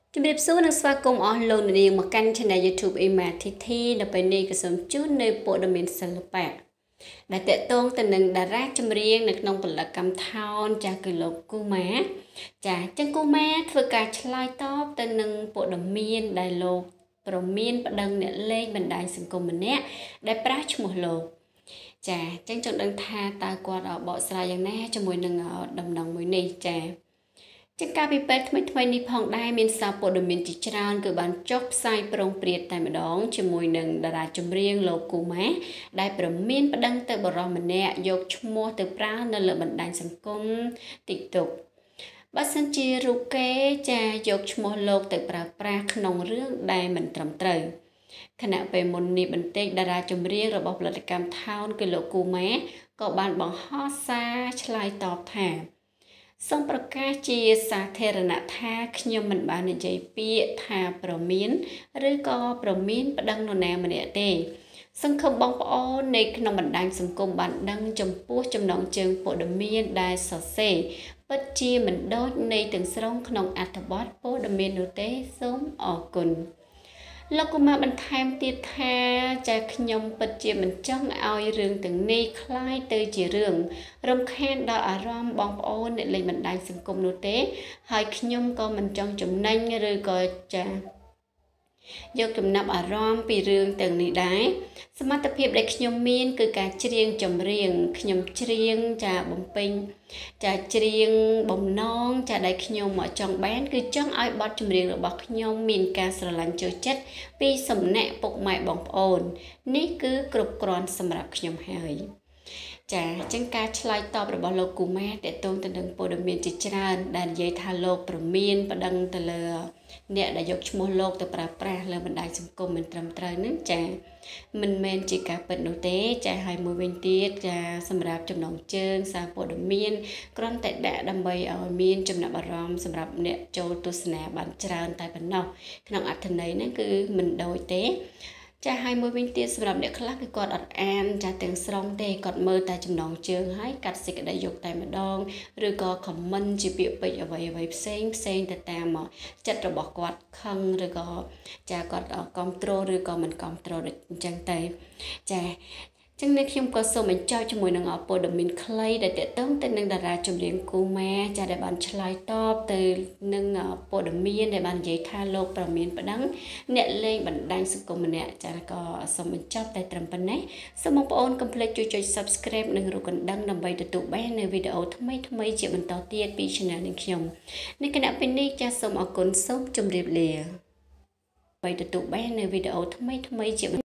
ជំរាបសួរនិងស្វាគមន៍អស់លោកអ្នកនាងមកកាន់ Channel YouTube អេម៉ាធីធីនៅពេលនេះក៏សូមជូននៅព័ត៌មានសិល្បៈដែលតកតងទៅនឹងតារាចម្រៀងនៅក្នុងផលិតកម្មថោនចាស់គឺលោកគូម៉ាចាចឹងគូម៉ាធ្វើការឆ្លើយតបទៅនឹងព័ត៌មានដែលលោកប្រមានប្តឹងអ្នកលេងបណ្ដាញសង្គមម្នាក់ដែលប្រាស់ឈ្មោះលោកចាចឹងចង់ដឹងថាតើគាត់បកស្រាយយ៉ាងណាជាមួយនឹងដំណឹងមួយនេះចាជាការពិពេទ្យថ្មីនេះផងដែរមានសារព័ត៌មានជាច្រើនគឺបានចុះផ្សាយប្រងព្រាតតែម្ដងជាមួយនឹងតារាចម្រៀងលោកគូម៉ាដែលប្រមានប្តឹងទៅបរិសម្នាក់យកឈ្មោះទៅប្រើនៅលើបណ្ដាញសង្គម TikTok បើសិនជារូបគេចាយកឈ្មោះលោកទៅប្រើប្រាស់ក្នុងរឿងដែលមិនត្រឹមត្រូវខណៈពេលមុននេះបន្តិចតារាចម្រៀងរបស់ផលិតកម្មថោនគឺលោកគូម៉ាក៏បានបង្ហោះសារឆ្លើយតបថាសូមប្រកាសជាសាធារណៈថាខ្ញុំមិនបាននិយាយពាក្យថាប្រមានឬក៏ប្រមានប្តឹងនរណាម្នាក់ទេសង្ឃឹមបងប្អូននៅក្នុងបណ្ដាញសង្គមបានដឹងចំពោះចំណងជើងព័ត៌មានដែលសរសេរពិតជាមិនដូចនៃទាំងស្រុងក្នុងអត្ថបទព័ត៌មាននោះទេសូមអរគុណលោកកុមារបន្ថែមទៀតថាចាខ្ញុំពិតជាមិនចង់ឲ្យរឿងទាំងនេះคล้ายទៅជារឿងរំខានដល់អារម្មណ៍បងប្អូនអ្នកលេងបណ្ដាញសង្គមនោះទេហើយខ្ញុំក៏មិនចង់ចំណេញឬក៏ចាយកចំណាប់អារម្មណ៍ពីរឿងទាំងនេះដែរសមត្ថភាពដែលខ្ញុំមានគឺការច្រៀងចម្រៀងខ្ញុំច្រៀងចាបំពេញចាច្រៀងបំណងចាដែលខ្ញុំចង់បានគឺចង់ឲ្យបទចម្រៀងរបស់ខ្ញុំមានការស្រឡាញ់ចូលចិត្តពីសំណាក់ពុកម៉ែបងប្អូននេះគឺគ្រប់គ្រាន់សម្រាប់ខ្ញុំហើយចាអញ្ចឹងការឆ្លើយតបរបស់លោកគូម៉ាតកតងទៅនឹងព័ត៌មានជាច្រើនដែលនិយាយថាលោកប្រមានប្តឹងទៅលើអ្នកដែលយកឈ្មោះលោកទៅប្រើប្រាស់លើបណ្ដាញសង្គមមិនត្រឹមត្រូវនឹងចាមិនមែនជាការពិតនោះទេចាហើយមួយវិញទៀតចាសម្រាប់ចំណងជើងសារព័ត៌មានគ្រាន់តែដាក់ដើម្បីឲ្យមានចំណាប់អារម្មណ៍សម្រាប់អ្នកចូលទស្សនាបានច្រើនតែប៉ុណ្ណោះក្នុងអត្ថន័យហ្នឹងគឺមិនដូចទេចាហើយមួយវិញទៀតសម្រាប់អ្នកខ្លះគឺគាត់អត់អានចាទាំងស្រុងទេគាត់មើលតែចំណងជើងហើយកាត់សេចក្តីយកតែម្ដងឬក៏ comment ជាពាក្យពេចន៍អ្វីផ្សេងទៅតាមចិត្តរបស់គាត់ខឹងឬក៏ចាគាត់គ្រប់គ្រងឬក៏មិនគ្រប់គ្រងដូចអញ្ចឹងទៅចាចឹងនេះខ្ញុំក៏សូមបញ្ចប់ជាមួយនឹងព័ត៌មានខ្លីដែលតកតងទៅនឹងតារាចម្រៀងគូម៉ាចាដែលបានឆ្លើយតបទៅនឹងព័ត៌មានដែលបាននិយាយថាលោកប្រមានប្តឹងអ្នកលេងបណ្ដាញសង្គមម្នាក់ចាក៏សូមបញ្ចប់តែត្រឹមប៉ុណ្ណេះសូមបងប្អូនកុំភ្លេចជួយចុច Subscribe និងរូបកណ្ដឹងដើម្បីទទួលបាននូវវីដេអូថ្មីជាបន្តទៀតពី Channel នេះខ្ញុំនៅគណៈពេលនេះចាសូមអរគុណសូមជម្រាបលាដើម្បីទទួលបាននូវវីដេអូថ្មីជា